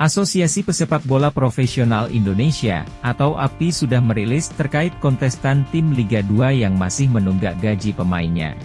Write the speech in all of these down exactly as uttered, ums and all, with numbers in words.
Asosiasi Pesepak Bola Profesional Indonesia, atau A P I sudah merilis terkait kontestan tim Liga dua yang masih menunggak gaji pemainnya.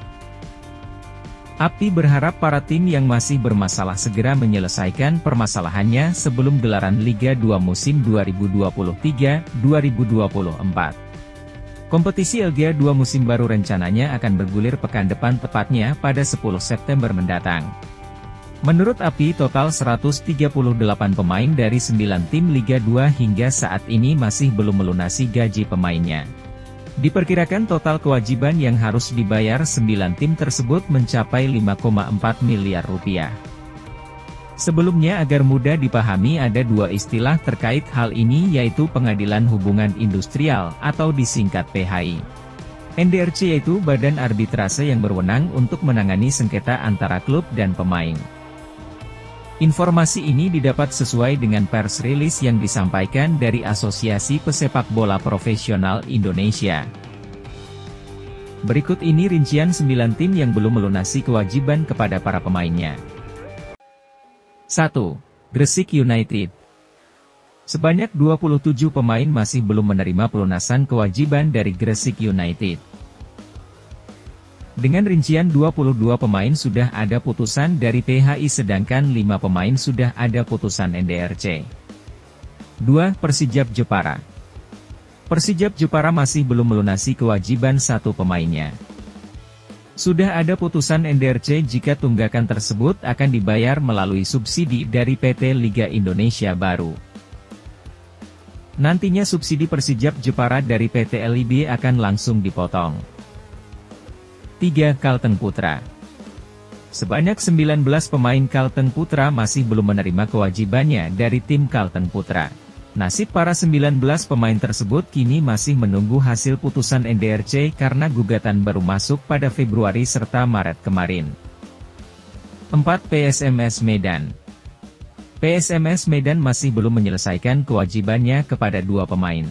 A P I berharap para tim yang masih bermasalah segera menyelesaikan permasalahannya sebelum gelaran Liga dua musim dua ribu dua puluh tiga dua ribu dua puluh empat. Kompetisi Liga dua musim baru rencananya akan bergulir pekan depan, tepatnya pada sepuluh September mendatang. Menurut A P I, total seratus tiga puluh delapan pemain dari sembilan tim Liga dua hingga saat ini masih belum melunasi gaji pemainnya. Diperkirakan total kewajiban yang harus dibayar sembilan tim tersebut mencapai lima koma empat miliar rupiah. Sebelumnya, agar mudah dipahami, ada dua istilah terkait hal ini, yaitu Pengadilan Hubungan Industrial atau disingkat P H I. N D R C yaitu badan arbitrase yang berwenang untuk menangani sengketa antara klub dan pemain. Informasi ini didapat sesuai dengan pers rilis yang disampaikan dari Asosiasi Pesepak Bola Profesional Indonesia. Berikut ini rincian sembilan tim yang belum melunasi kewajiban kepada para pemainnya. satu. Gresik United. Sebanyak dua puluh tujuh pemain masih belum menerima pelunasan kewajiban dari Gresik United. Dengan rincian dua puluh dua pemain sudah ada putusan dari P H I, sedangkan lima pemain sudah ada putusan N D R C. dua. Persijap Jepara. Persijap Jepara masih belum melunasi kewajiban satu pemainnya. Sudah ada putusan N D R C jika tunggakan tersebut akan dibayar melalui subsidi dari P T Liga Indonesia Baru. Nantinya subsidi Persijap Jepara dari P T L I B akan langsung dipotong. tiga. Kalteng Putra. Sebanyak sembilan belas pemain Kalteng Putra masih belum menerima kewajibannya dari tim Kalteng Putra. Nasib para sembilan belas pemain tersebut kini masih menunggu hasil putusan N D R C karena gugatan baru masuk pada Februari serta Maret kemarin. empat. P S M S Medan. P S M S Medan masih belum menyelesaikan kewajibannya kepada dua pemain.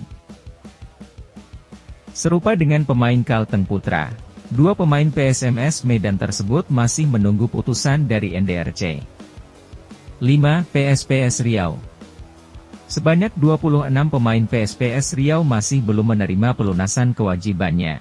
Serupa dengan pemain Kalteng Putra, dua pemain P S M S Medan tersebut masih menunggu putusan dari N D R C. lima. P S P S Riau. Sebanyak dua puluh enam pemain P S P S Riau masih belum menerima pelunasan kewajibannya.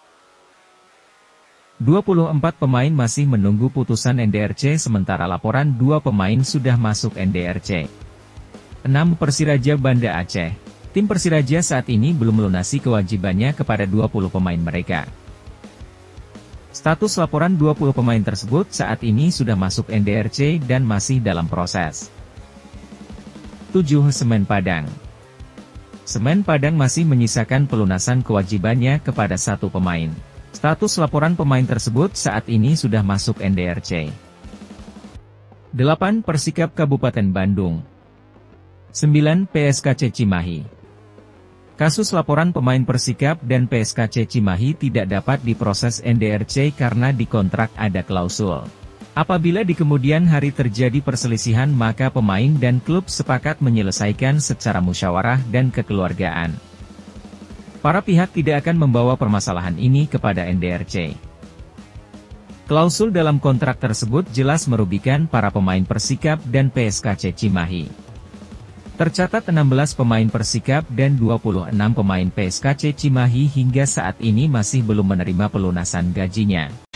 dua puluh empat pemain masih menunggu putusan N D R C, sementara laporan dua pemain sudah masuk N D R C. enam. Persiraja Banda Aceh. Tim Persiraja saat ini belum melunasi kewajibannya kepada dua puluh pemain mereka. Status laporan dua puluh pemain tersebut saat ini sudah masuk N D R C dan masih dalam proses. tujuh. Semen Padang. Semen Padang masih menyisakan pelunasan kewajibannya kepada satu pemain. Status laporan pemain tersebut saat ini sudah masuk N D R C. delapan. Persikap Kabupaten Bandung. sembilan. P S K C Cimahi. Kasus laporan pemain Persikap dan P S K C Cimahi tidak dapat diproses N D R C karena di kontrak ada klausul. Apabila di kemudian hari terjadi perselisihan, maka pemain dan klub sepakat menyelesaikan secara musyawarah dan kekeluargaan. Para pihak tidak akan membawa permasalahan ini kepada N D R C. Klausul dalam kontrak tersebut jelas merugikan para pemain Persikap dan P S K C Cimahi. Tercatat enam belas pemain Persikap dan dua puluh enam pemain P S K C Cimahi hingga saat ini masih belum menerima pelunasan gajinya.